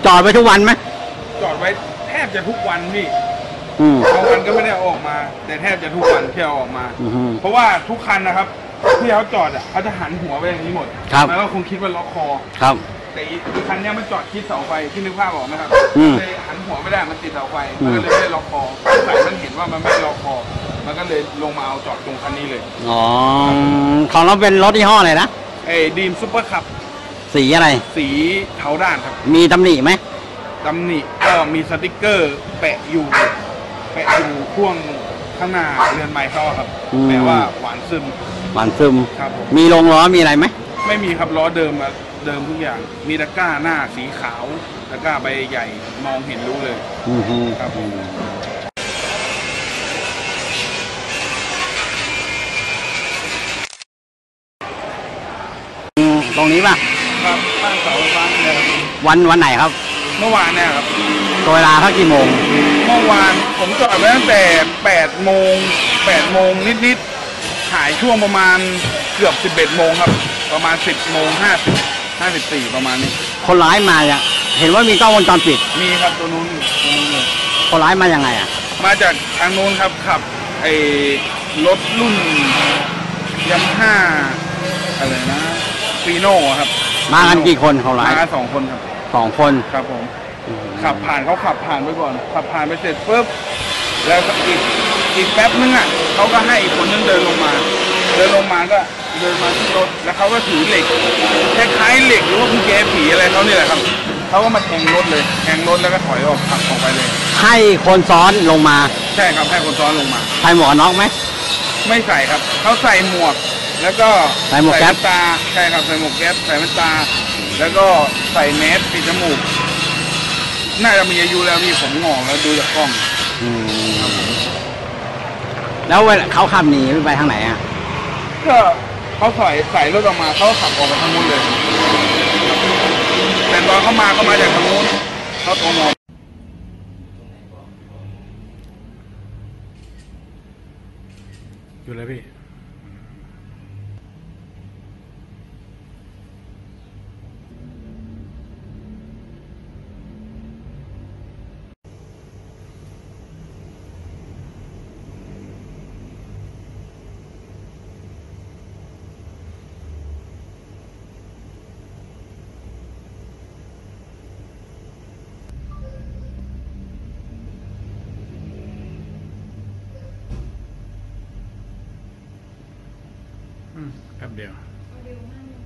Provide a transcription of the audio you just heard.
อดไว้ทุกวันไหมจอดไว้แทบจะทุกวันพี่บางวันก็ไม่ได้ออกมาแต่แทบจะทุกวันที่เอาออกมาเพราะว่าทุกคันนะครับที่เขาจอดอ่ะเขาจะหันหัวไปอย่างนี้หมดแล้วก็คงคิดว่าล็อกคอครับแต่อีกคันนี้มันจอดชิดเสาไฟที่นึกภาพออกไหมครับเลยหันหัวไม่ได้มันติดเสาไฟมันก็เลยไม่ได้ล็อกคอใส่มันเห็นว่ามันไม่ล็อกคอมันก็เลยลงมาเอาจอดตรงคันนี้เลยอ๋อของเราเป็นรถยี่ห้ออะไรนะดีมซุปเปอร์คัพสีอะไรสีเทาด้านครับมีตำหนิไหมตำหนิก็มีสติกเกอร์แปะอยู่พ่วงข้างหน้าเรือนไม้เขาครับแปลว่าหวานซึมครับผมมีลงล้อมีอะไรไหมไม่มีครับล้อเดิมทุกอย่างมีตะกร้าหน้าสีขาวตะกร้าใบใหญ่มองเห็นรู้เลยครับผมตรงนี้ป่ะครับบ้านเสาไฟฟ้าเนี่ยครับวันไหนครับเมื่อวานเนี่ยครับตัวเวลาเท่ากี่โมงเมื่อวานผมจอดไว้ตั้งแต่8 โมงนิดหายช่วงประมาณเกือบ11 โมงครับประมาณ10 โมง 54ประมาณนี้คนร้ายมาอย่างเห็นว่ามีกล้องวงจรปิดมีครับตัวนู้นเลยคนร้ายมายังไงอ่ะมาจากทางโน้นครับขับรถรุ่นยัมห้าอะไรนะฟีโน่ครับมากันกี่คนเขาร้ายมา2 คนครับ 2 คนครับผมขับผ่านเขาขับผ่านไปก่อนขับผ่านไปเสร็จปุ๊บแล้วอีกแป๊บนึงอ่ะเขาก็ให้อีกคนนึงเดินลงมาก็เดินมาที่รถแล้วเขาก็ถือเหล็กคล้ายๆเหล็กหรือว่ากุญแจผีอะไรเขาเนี่ยแหละครับเขาก็มาแทงรถแล้วก็ถอยออกขับออกไปเลยให้คนซ้อนลงมาใช่ครับให้คนซ้อนลงมาใส่หมวกน็อกไหมไม่ใส่ครับเขาใส่หมวกแล้วก็ใส่หมวกแก๊ปตาใช่ครับใส่หมวกแก๊ปใส่แว่นตาแล้วก็ใส่แมสปิดจมูกน่าจะมีอายุแล้วมีผมงอกแล้วดูจากกล้องแล้วเขาขับหนีไปทางไหนอ่ะก็เขาใส่รถออกมาเขาขับออกไปทางนู้นเลยแต่ตอนเขามาจากทางนู้นเขาโทรมาอยู่แล้วพี่แป๊บเดียว